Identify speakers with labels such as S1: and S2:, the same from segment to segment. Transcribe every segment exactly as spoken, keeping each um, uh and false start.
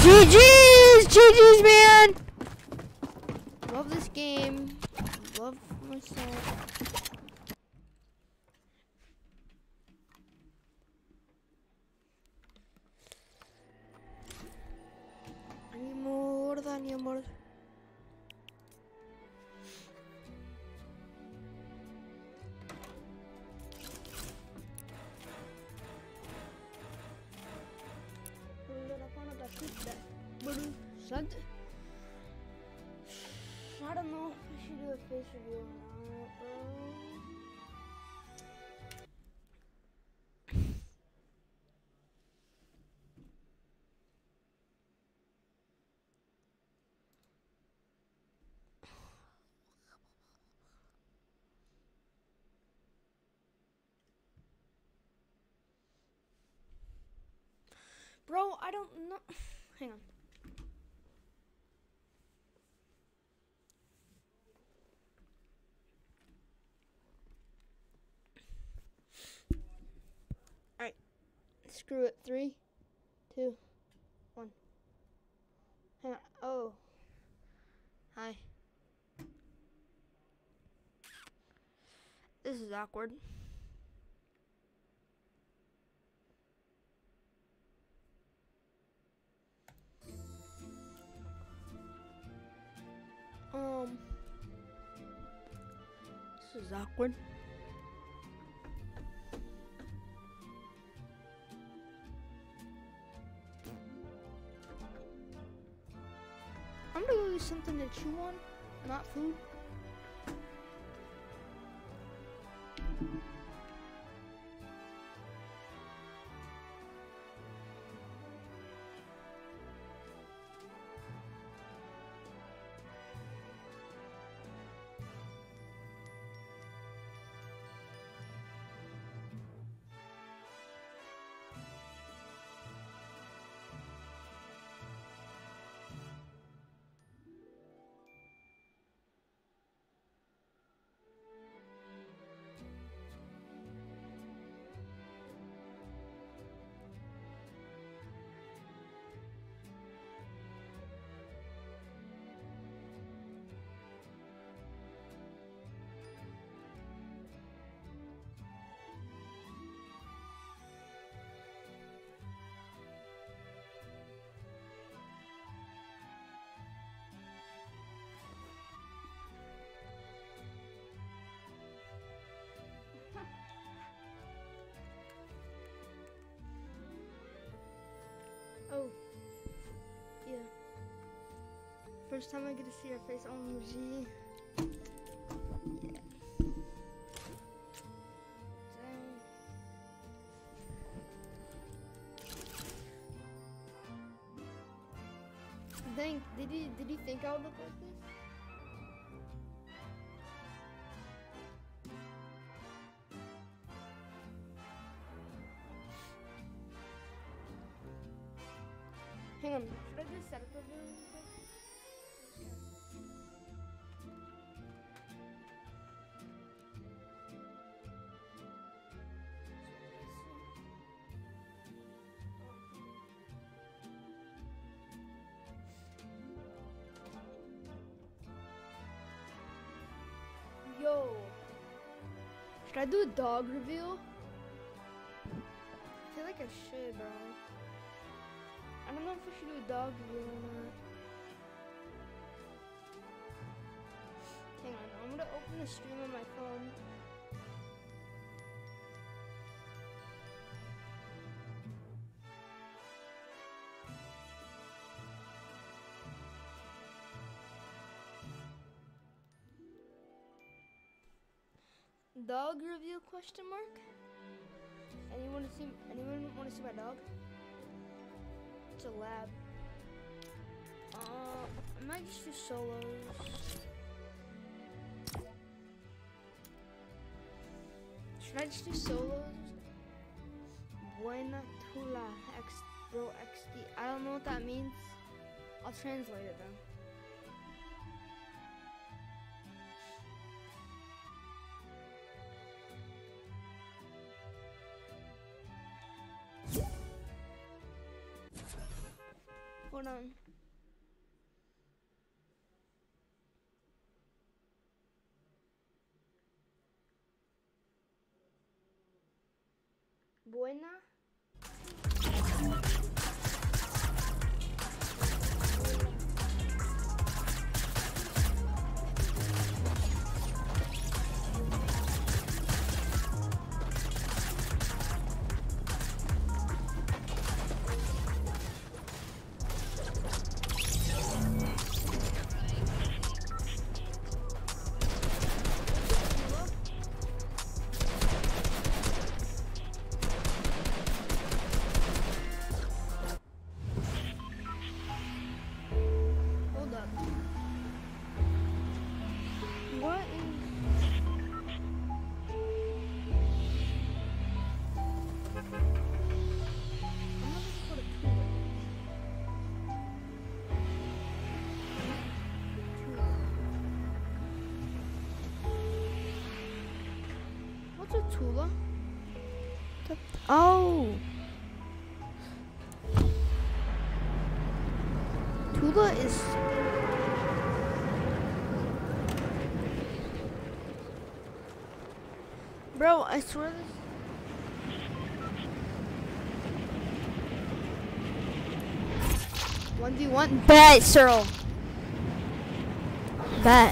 S1: G G's! G G's, man! Love this game. Love myself. Any more than any more. I don't know if I should do a face review or not, bro. Bro, I don't know. Hang on. Alright. Screw it. Three, two, one. Hang on. Oh. Hi. This is awkward. Um, this is awkward. I'm gonna go use something to chew on, not food. Oh, yeah. First time I get to see her face on G. Yeah. Dang. Dang, did he did he think I would look like this? Hang on, should I just set up a video? Yo, should I do a dog reveal? I feel like I should, bro. I don't know if I should do a dog review or not. Hang on, I'm gonna open the stream on my phone. Dog review question mark? Anyone to see anyone wanna see my dog? It's a lab. Uh, I might just do solos. Should I just do solos? Buena Tula X Bro X D. I don't know what that means. I'll translate it then. Hold on. Buena. What is... I'm looking for the tool. What's a Tula? Oh. Tula is... Bro, I swear this... one v one? Bet, Cyril. Bet.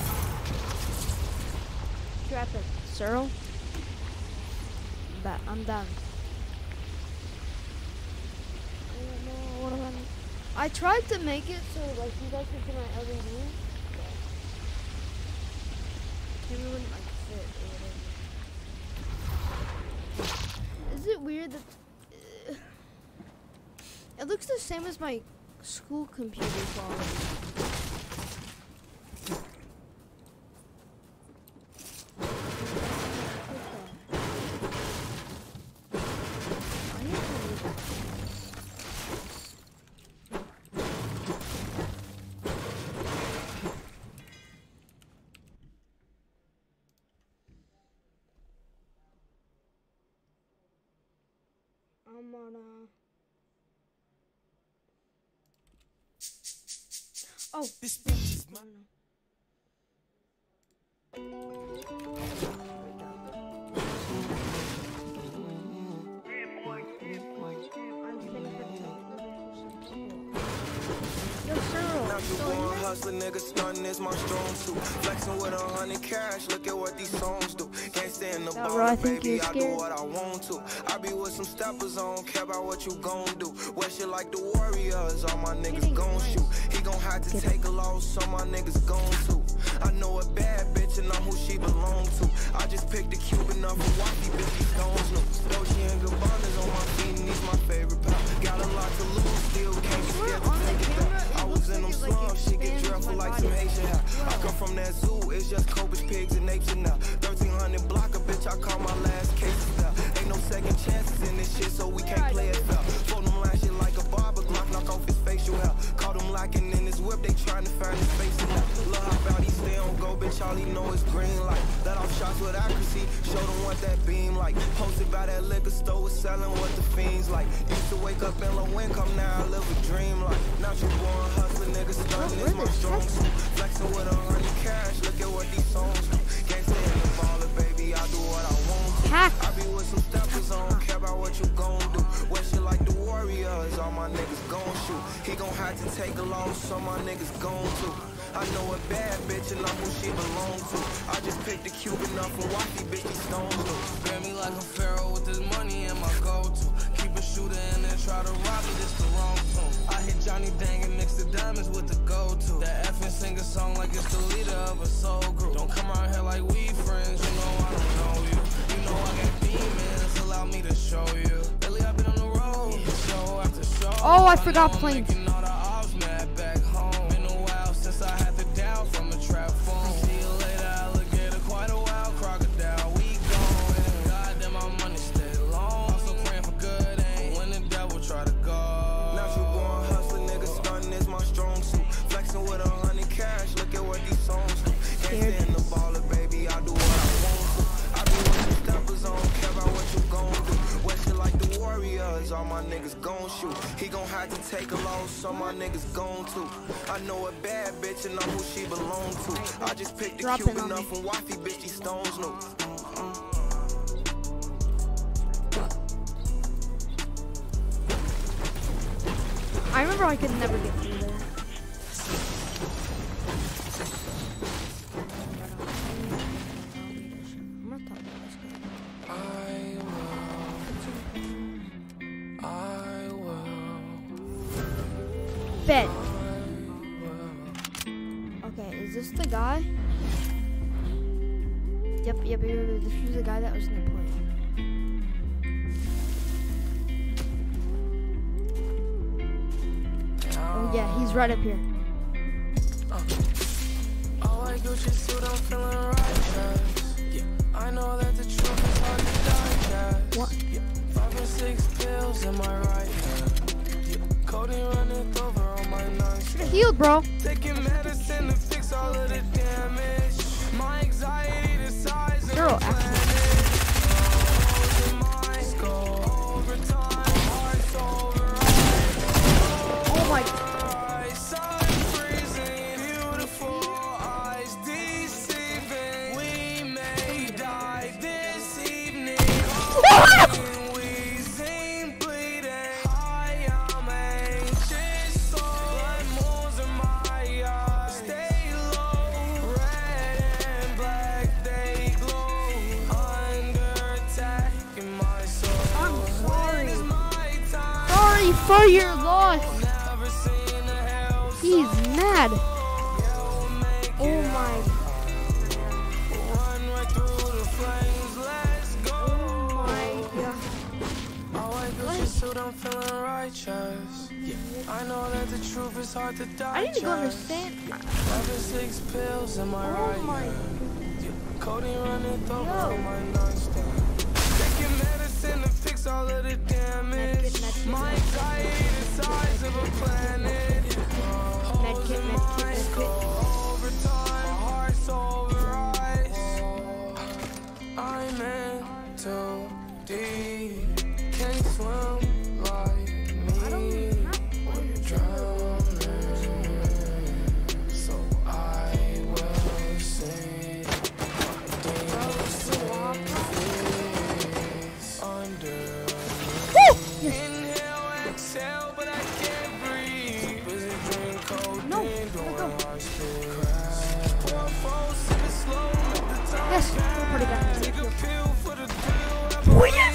S1: Drop it, Cyril. Bet, I'm done. I don't know what I'm... I tried to make it so like you guys could see my L E D. Maybe it wouldn't like fit or whatever. Is it weird that uh, it looks the same as my school computer quality? I'm gonna... Oh, this bitch is mine. Yo, Cyril, so
S2: hustling, nigga, stunting is my strong suit. Flexing with a hundred cash, look at what these songs do. Can't stay in the bar, baby, I do what I want to. I be with some steppers, I don't care about what you gon' do. Wear shit like the Warriors, all my niggas gon' shoot. He gon' have to take a loss, so my niggas gon' too. I know a bad bitch and I'm who she belong to. I just picked a Cuban up for wifey, bitch, these stones new. Dolce and Gabbana's on my feet and these my favorite pal. Got a lot to lose, still can't be scared to take it down. I was in them slums, she get dreadful like some Asian hair. I come from that zoo, it's just Cobras, pigs, and apes now. thirteen hundred block a bitch, I call my last case now. Ain't no second chances in this shit, so we can't play it fair. Phone him line shit like a barber, Glock knock off his facial hair. Caught him locking in his whip, they trying to find his face in there. Look how about he stay on go, bitch, all he know is green light. Let off shots with accuracy, show them what that beam like. Posted by that liquor store, was selling what the fiends like. Used to wake up in low income, now I live a dream like. Not you born hustling, nigga, stunting is my strong suit. Flexing with a hundred cash, look at what these songs do. Can't stay in the baller, baby, I do what I want to. I be with some steppers, I don't care about what you gon' do. Wear shit like the Warriors, all my niggas gon' shoot. He gon' have to take a loss, so my niggas gon' too. I know a bad bitch and I'm who she belong to. I just picked a Cuban up from wifey, bitch, these stones new. Spare me like a pharaoh with this money in my go-to. Keep a shooter and then try to rob me, this the wrong tune. I hit Johnny Dang and mix the diamonds with the go-to. That F and sing a song like it's the leader of a soul group. Don't come around here like we friends, you know I don't know you. You know I got demons, allow me to show you. Lately I've been on the road, show after show.
S1: Oh, I forgot playing.
S2: Back home. Been a while since I had to down from a trap phone. See you later, alligator, quite a while, crocodile. We gone. Goddamn, my money stay long. Also praying for good, ain't when the devil try to go. Now you born hustling, nigga, stunting is my strong suit. Flexing with a hundred cash, look at what these songs do. Can't stand the baller, baby, I do what I want to. I be with the steppers, I don't care about what you gon' do. Wear shit like the Warriors, boys, all my niggas gon' shoot. He gon' have to take a loss, so my niggas gon' to. I know a bad bitch and know who she belong to. I just picked the cute enough and wifey bitch, these stones new.
S1: I remember I could never get through there. I'm not talking about this game.
S2: I will. I will.
S1: Bet. Okay, is this the guy? Yep, yep, yep, yep. This was the guy that was in the plane. Oh yeah, he's right up here.
S2: Oh, I Gucci suit, I'm feeling righteous. Yeah, I know that the truth is hard to digest.
S1: What?
S2: Yeah, five or six pills in my right hand. Yeah, codeine running over on my lungs.
S1: Should've healed, bro.
S2: Taking medicine to fix all of the damage. My anxiety the size of
S1: Girl,
S2: the planet.
S1: Oh my. For your loss. He's mad. Oh my. Oh my god.
S2: I'm feeling righteous. I know that the truth is hard to digest.
S1: I need to go understand.
S2: Five or six pills in my right hand. Codeine running over on my nightstand. Taking medicine to fix all of the damage. My anxiety the size of a planet.
S1: Medkit, medkit, medkit.
S2: Over time, my heart's over ice. I'm in too deep. Can't swim like me. Drowning. So I will sing. Under. Inhale, exhale, but I can't breathe. Busy drink codeine,
S1: No,
S2: doing
S1: no.
S2: hard shit. Four, four, sip it slow, let the time
S1: Yes, we're pretty bad.
S2: take a pill for the thrill.
S1: Oh, yes.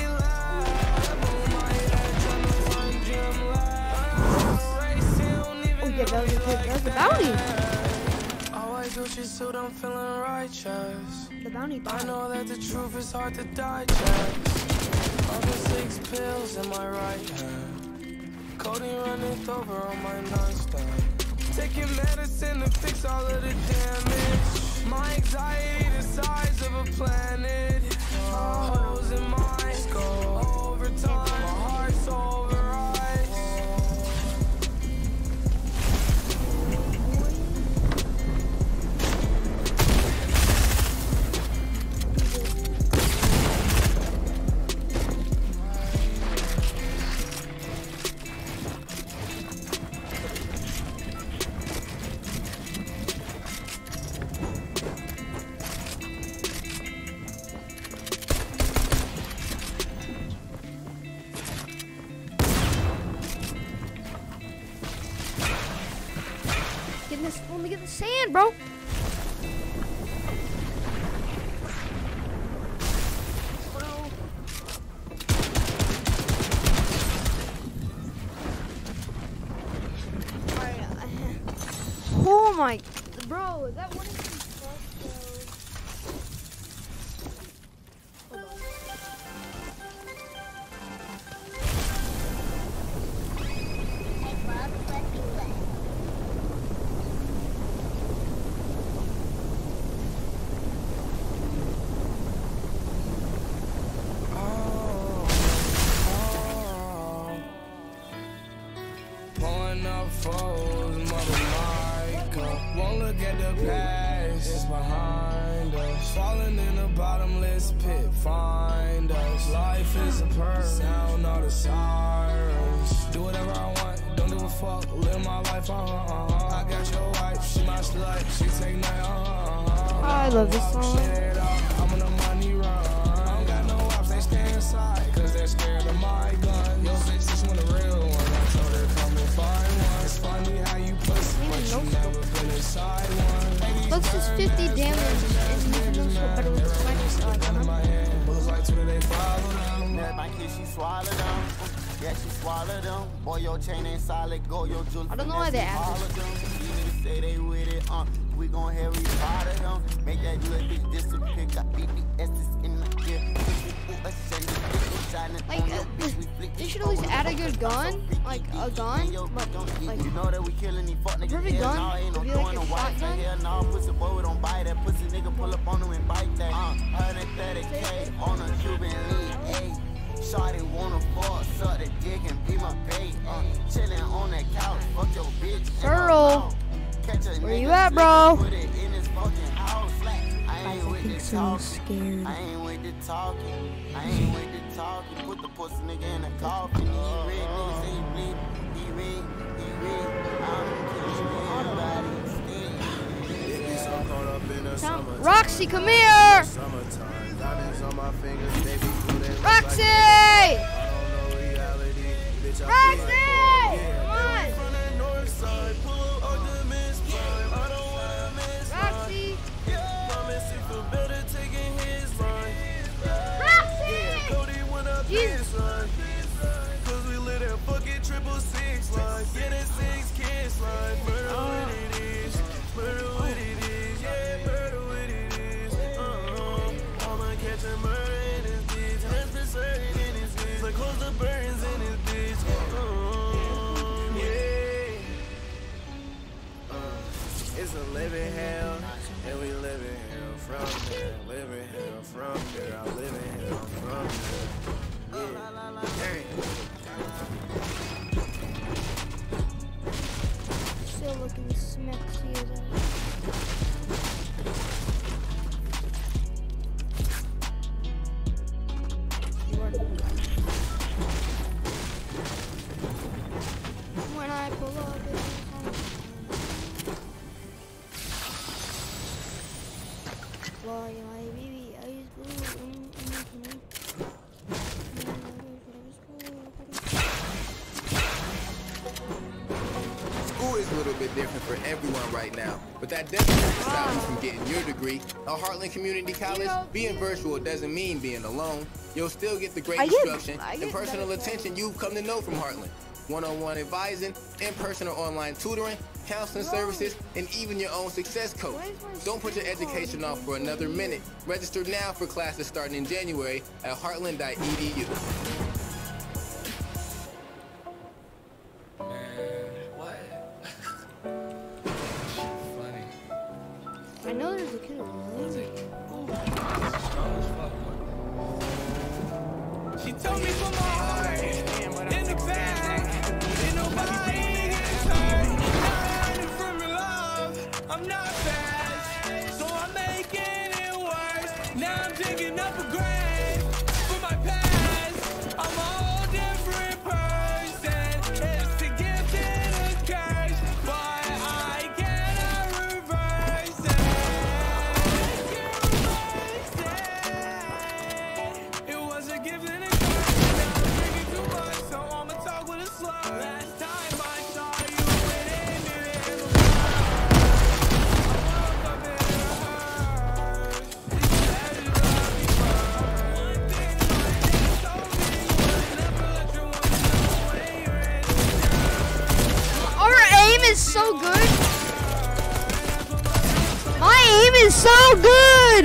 S1: Oh yeah, that was a good. That was the bounty.
S2: Oh, I Gucci suit, I'm feeling righteous.
S1: The bounty.
S2: I know that the truth is hard to digest. Five or six pills in my right hand. Codeine running over on my nightstand. Taking medicine to fix all of the damage. My anxiety the size of a planet. Holes in my skull. Over time, my heart's over ice.
S1: Getting this. Let me get the sand, bro. Oh my, bro, is that one of these
S2: Foes, mother Micah. Won't look at the past, it's behind find us. Falling in a bottomless pit, find us. Life is a perk, sound all the sirens. Do whatever I want, don't give a fuck, live my life, uh-huh, uh-huh. I got your wife, she my slut, she take night, uh-huh, uh-huh.
S1: I love this song.
S2: I'm on a money run. I don't got no ops, they stay inside, cause they're scared of my gun. Yo, six, this one a real one, I told her come and find one. It's funny how you pussy, but you never been inside one.
S1: Looks just fifty damage, and you can do so better with the sniper shot.
S2: Bullets like two, they follow them.
S3: That my kid, she swallowed them. Yeah, she swallowed them. Boy, your chain ain't solid, go your jewel.
S1: I don't know why they asked.
S3: Niggas say they with it, uh. We gon' have we part of them. Make that little bitch disappear. Got B B S's in my ear.
S1: Like, uh, they should at least add a good gun, like a gun, but like
S3: you know that we killing these fuck niggas.
S1: perfect gun would be like a shotgun.
S3: Hell no, pussy boy, we don't buy that. Pussy nigga pull up on him and bite that. Uh, one hundred thirty K on a Cuban lead, ayy. Shawty wanna fall, suck the dick and be my bait. Uh, chillin' on that couch, fuck your bitch.
S1: Earl, where you at, bro?
S3: I ain't with the talking. I ain't with the talking. I ain't with the talking. Put the pussy nigga in the coffin. He red nigga say he bleed. He red, he red. I'm killing everybody.
S1: Roxy, come here. Roxy! Roxy! Come on! Roxy! Roxy! Jesus!
S2: Cause we lit at fucking triple six line. Get it six kids line. Murder what it is. Murder what it is. Yeah, murder what it is. Uh-huh. I'ma catch a murder in his bitch. Has been certain in his bitch. Like close the burns in his bitch. Uh-huh. Yeah. Uh, it's a living hell. And we live in hell from there. Living hell from there. I live in hell from there.
S1: Still looking smexy as ever. When I pull up, it's fly, my baby, eyes blue.
S4: School is a little bit different for everyone right now, but that doesn't stop you from getting your degree. At Heartland Community College, being virtual doesn't mean being alone. You'll still get the great instruction and personal attention you've come to know from Heartland. One-on-one advising, in-person or online tutoring, counseling services, and even your own success coach. Don't put your education off for another minute. Register now for classes starting in January at heartland dot e d u.
S1: I know there's a kid over there.
S2: She told me from my heart, in the back, ain't nobody gets hurt. Not from your love, I'm not fast, so I'm making it worse. Now I'm digging up a grave for my past. I'm a whole different person. It's a gift and a curse, but I cannot reverse it. It was a gift and a curse.
S1: So good. My aim is so good.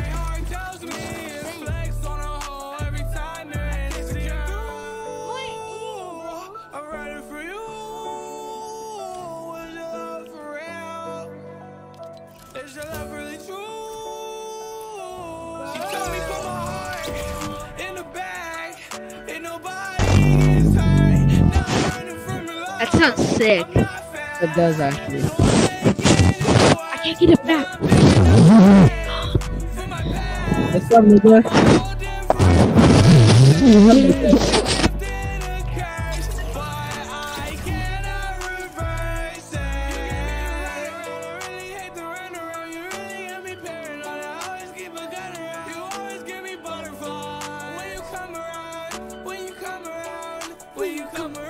S5: That sounds sick. It does actually. I can't get it back.
S6: What's up, nigga?
S2: When you come around, when you come